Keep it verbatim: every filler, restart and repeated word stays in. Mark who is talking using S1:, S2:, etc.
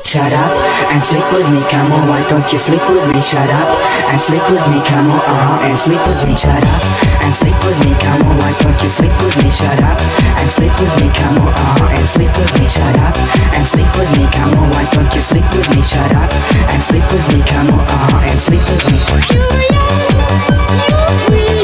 S1: Shut up and sleep with me, come on, why don't you sleep with me? Shut up and sleep with me, come on, uh-huh, and sleep with me. Shut up and sleep with me, come on, why don't you sleep with me? Shut up and sleep with me, come on, uh-huh, and sleep with me. Shut up and sleep with me, come on, why don't you sleep with me? Shut up and sleep with me, come on, uh-huh, and sleep with me. You, yeah, you,